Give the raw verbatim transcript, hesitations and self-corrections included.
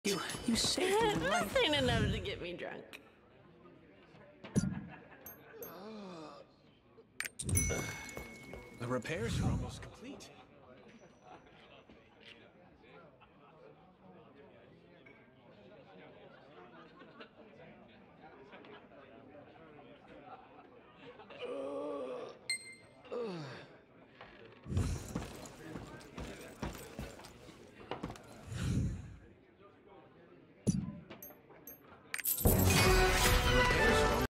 You, you saved my life. Nothing enough to get me drunk. The repairs are almost complete.